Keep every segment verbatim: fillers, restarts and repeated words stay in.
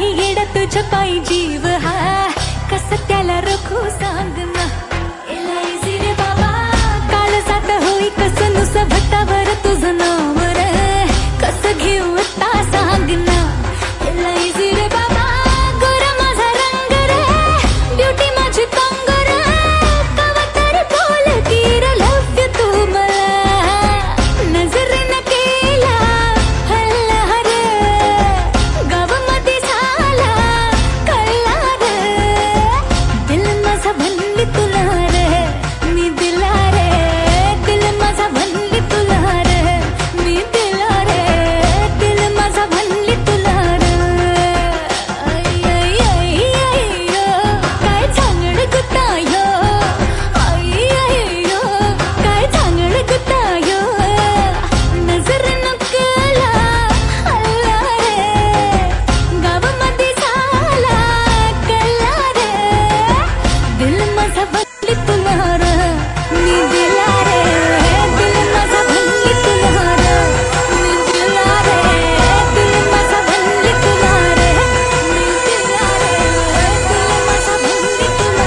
काही येडा तुझ्या पायी जीव हा कसं त्याला रखू सांग ना एलायसी रे बाबा काळ जात होई कसं नुसतं भट्टावर तुझं नाव रे कसं घेऊ आता सांग ना एलायसी रे बाबा गोरा माझा रंग रे ब्युटी माझी तंग रे कवा तरी बोल की रे लव यू तू मला नजरेनं केला हल्ला रे गावामध्ये झाला कळला रे दिल माझा बनली तुला रे मी दिला रे दिल माझा बनली तुला रे मी दिला रे दिल माझा बनली तुला रे आई आई आई आई काय चांगड गुतायो आई आई काय चांगड गुतायो नजरेनं केला हल्ला रे गावामध्ये झाला कळला रे दिल माझा बनली तुला रे मी दिला रे दिल माझा बनली तुला रे मी दिला रे दिल माझा बनली तुला रे मी दिला रे दिल माझा बनली तुला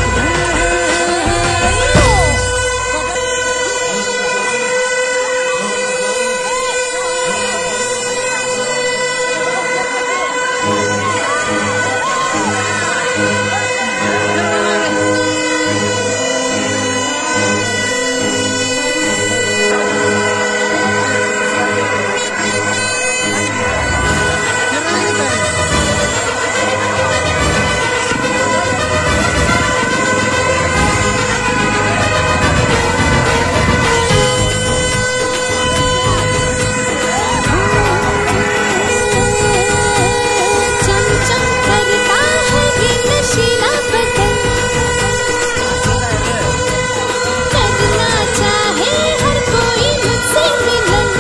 चमचम करता है ये नशीला बदन करना चाहे हर कोई मुझसे मिलन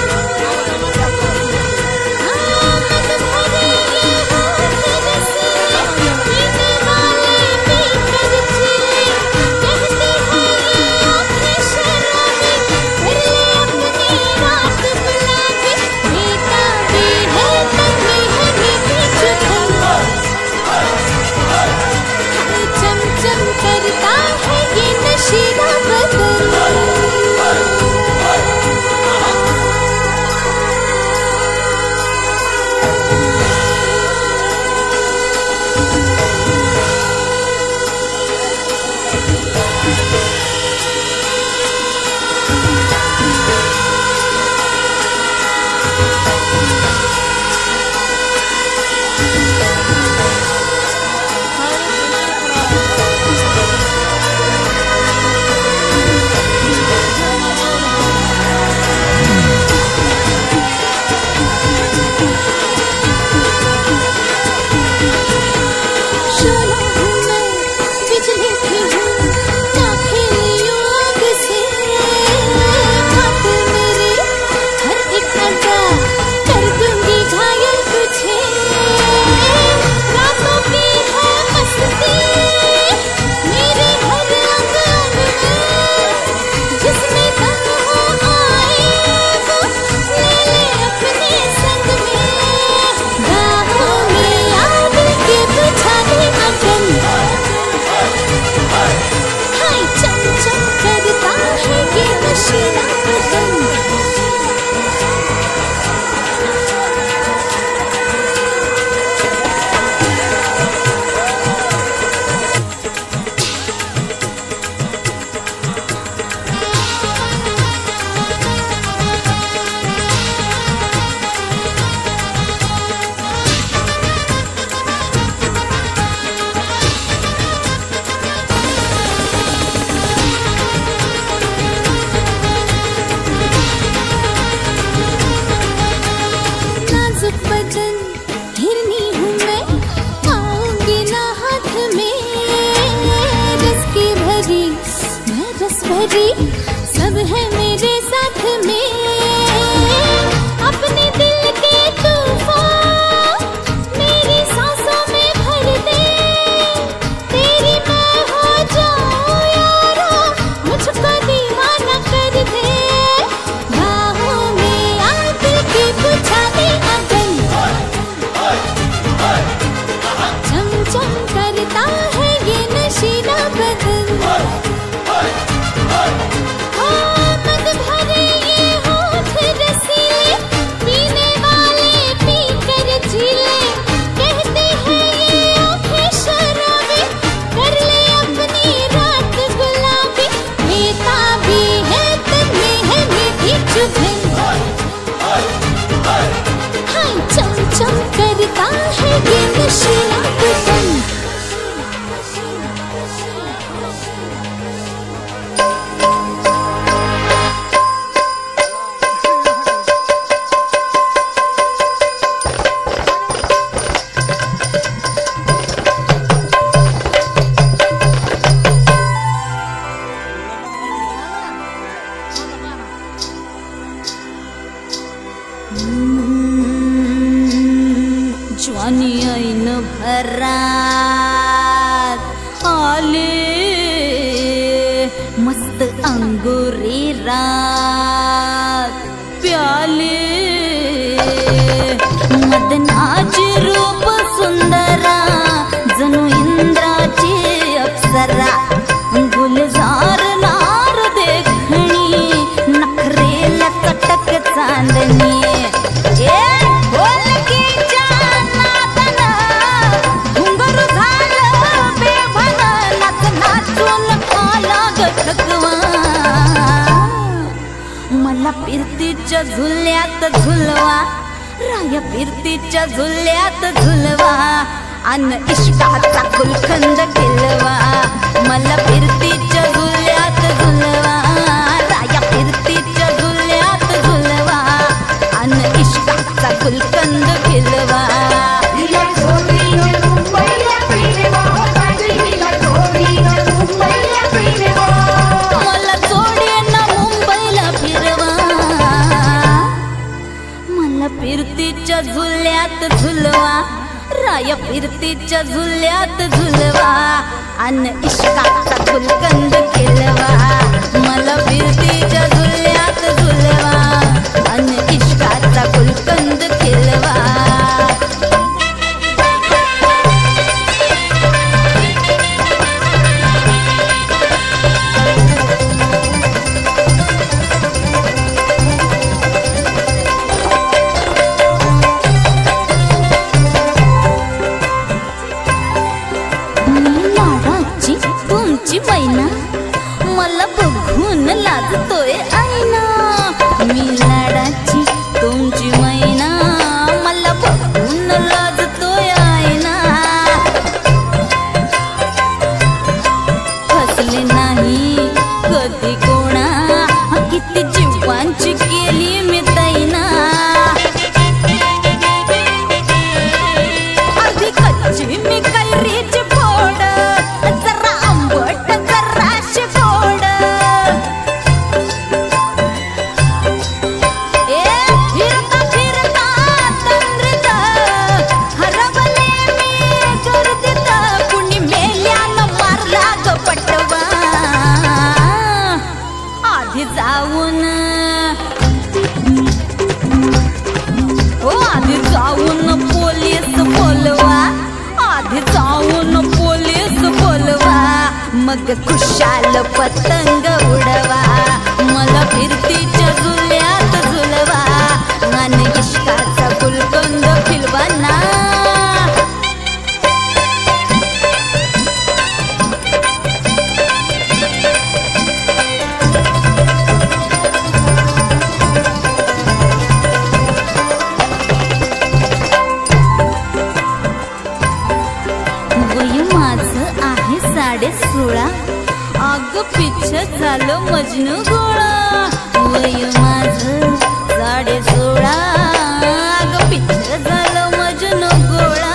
हाँ मन भरे ये होठ रसीले पीने वाले पीकर जिले कहते हैं ये आँखें शराबी कर ले अपनी रात गुलाबी बेताबी है तन में है मेरी जुगन चमचम करता है ये नशीला बदन शोला हूँ मैं बिजली भी हूँ ना खेलियो आग से खाते मेरे हर एक अदा कर दूंगी घायल तुझे रातों की है मस्ती मेरे हर अंग अंग में जिसमें दम हो आए वो ले ले अपने संग में बाहों में याद के बुझा दे अगन हाय चमचम करता है ये नशीला बदन ज्वानी ऐन भरात आले मस्त अंगुरी रात प्याले मदनाची रूप सुंदरा जणू इंद्राची अप्सरा गुलजार नार देखणी नखरेला कटक चांदणी मला फिरतीच्या झुल्यात झुलवा राया फिरतीच्या झुल्यात झुलवा अन इश्काचा गुलकंद केलवा मला फिरतीच्या झुल्यात झुलवा राया फिरतीच्या झुल्यात झुलवा अन इश्काचा गुलकंद केलवा फिरतीच्या झुल्यात झुलवा राया फिरतीच्या झुल्यात झुलवा अन इश्काचा गुलकंद केलवा मला फिरतीच्या झुल्यात झुलवा अन इश्काचा गुलकंद केलवा मैना मला बघून लाजतोय आईना मी लाडाची तुमची मैना मला बघून लाजतोय आईना फसले नाही कधी कोणा किती जीवांची केली मी तैना अर्धी कच्ची मी कैरीची फोड जरा आंबट जराशी गोड ए फिरता फिरता तंद्रीत हरवले मी गर्दीत कुणी मेल्यानं मारला ग पटवा आधी जाऊन हो आधी जाऊन पोलीस बोलवा आधी जाऊन पोलीस बोलवा मग खुशाल पतंग उडवा मला फिरतीच्या झुल्यात झुलवा आणि इश्काचा गुलकंद खिलवा ना वय माझं आहे साडे सोळा अग पिच्छ झालं मजनू गोळा वय माझं साडे सोळा अग पिच्छ झालं मजनू गोळा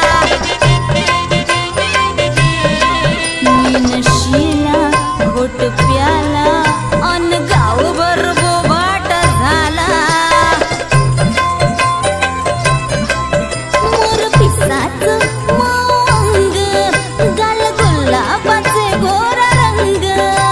मी नशीला घोट प्याला अन गावभर बोबाट झाला मोर पिसाचं मौंग गाल गुलाबाचे गोर रंग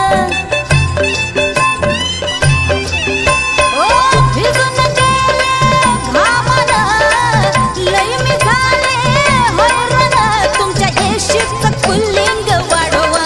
ओ भिजून गेले घामानं लय मी झाले हैराण तुमच्या येशीचं कुल्लिंग वाढवा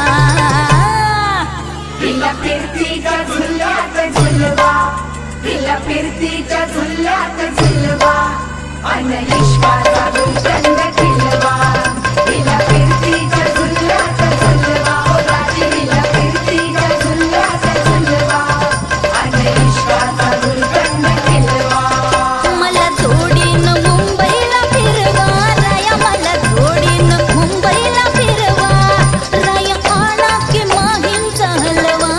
तिला फिरतीच्या झुल्यात झुलवा तिला फिरतीच्या झुल्यात झुलवा अन इश्काचा गुलकंद खिलवा तिला फिरतीच्या झुल्यात झुलवा ओ राजी तिला फिरतीच्या झुल्यात झुलवा अन इश्काचा गुलकंद खिलवा मला जोडीनं मुंबईला फिरवा राया मला जोडीनं मुंबईला फिरवा राया आणा की माहींचा हलवा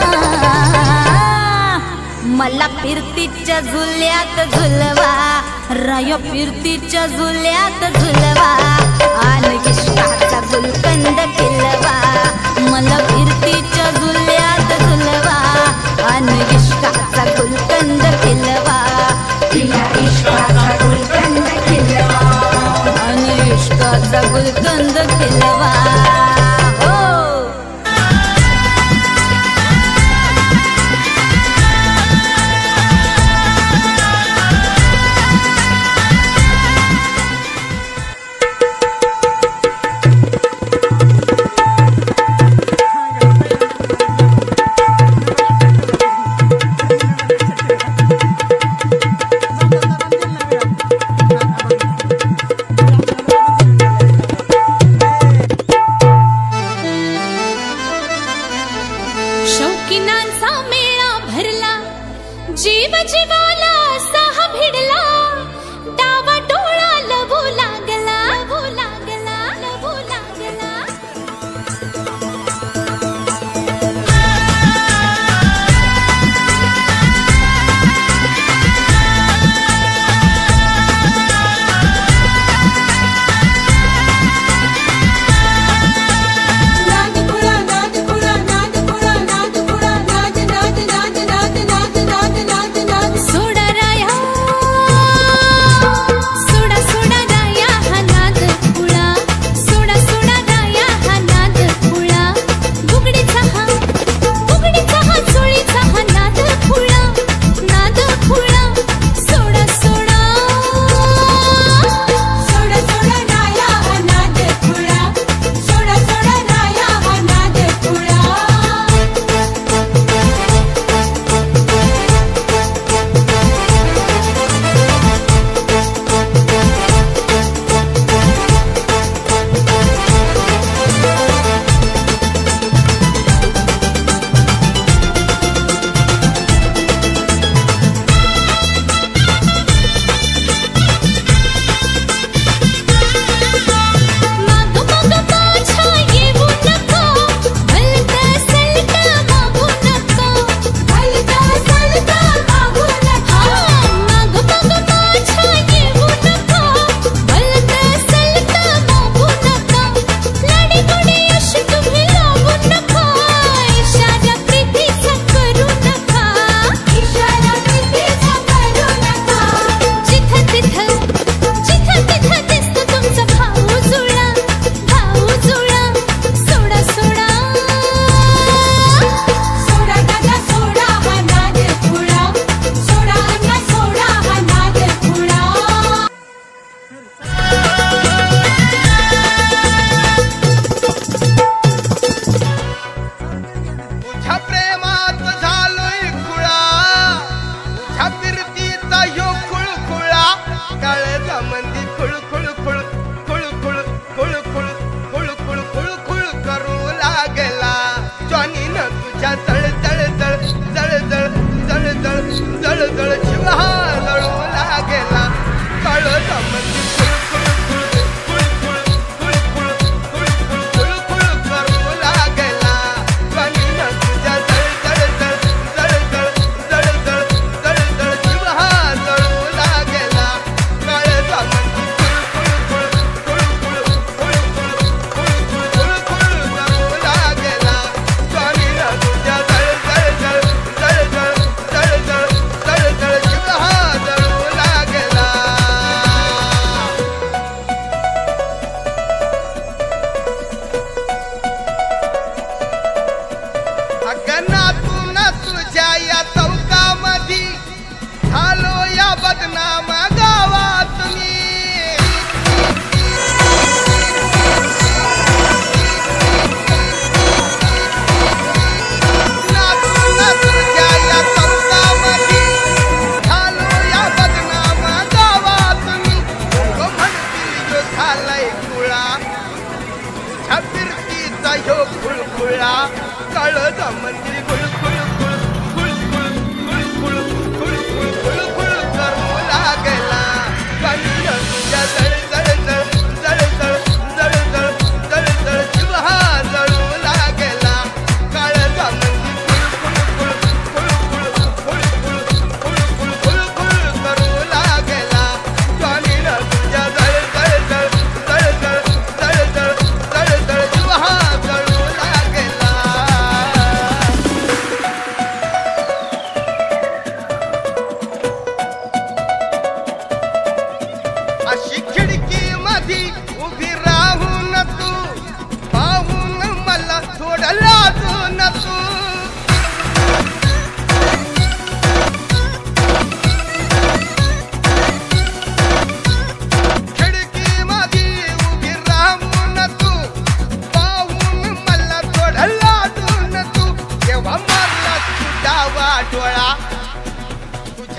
मला फिरतीच्या झुल्यात झुलवा राया फिरतीच्या झुल्यात झुलवा आणि इश्काचा गुलकंद खिलवा मला फिरतीच्या झुल्यात झुलवा आणि इश्काचा गुलकंद खिलवा तिला रंग खिलवा हो। शौकीनांचा मेळा भरला, जीव जीवाला सहा भिडला, डावा डोळा लवू लागला, लवू लागला, लवू लागला। सोडा राया, सोडा सोडा राया हा नाद खुळा, सोडा सोडा राया हा नाद खुळा, बुगडीचा हा बुगडीचा हा चोळीचा हा नाद खुळा, नाद खुळा, सोडा सोडा सोडा सोडा राया हा नाद खुळा, सोडा सोडा राया हा नाद खुळा। माग माग माझ्या येऊ नका, भलता सलता मागू नका, भलता सलता मागू नका। माग माग माझ्या येऊ नका, भलता सलता मागू नका, लाडी गोडी अशी तुम्ही लावू नका, इशारा प्रीतीचा करू नका, इशारा प्रीतीचा करू नका। जिथं तिथं जिथं तिथं दिसतो तुमचा भाऊ जुळा, भाऊ जुळा, सोडा सोडा सोडा दादा सोडा हा नाद खुळा, सोडा अण्णा सोडा हा नाद खुळा। तुझ्या प्रेमात झालोय खुळा, तुझ्या फिरतीचा ह्यो खुळखुळा, काळजामंदी खुळ खुळ खुळ खुळ खुळ खुळ खुळ खुळ खुळ खुळ खुळ करू लागला, जॉनीनं तुझ्या जळ जळ जळ जळ जळ जळ जळ जळ जळ जीव हा जळू लागला, काळजामंदी खुळ खुळ खुळ खुळ खुळ खुळ खुळ खुळ खुळ खुळ खुळ करू लागला, जॉनीनं तुझ्या जळ जळ जळ जळ जळ जळ जळ जळ जळ जीव हा जळू लागला, काळजामंदी खुळ खुळ खुळ खुळ खुळ खुळ खुळ खुळ खुळ खुळ खुळ करू लागला, जॉनीनं तुझ्या जळ जळ जळ जळ जळ जळ जळ जळ जळ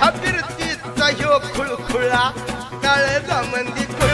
तुझ्या फिरतीचा ह्यो खुळखुळा काळजामंदी खुळ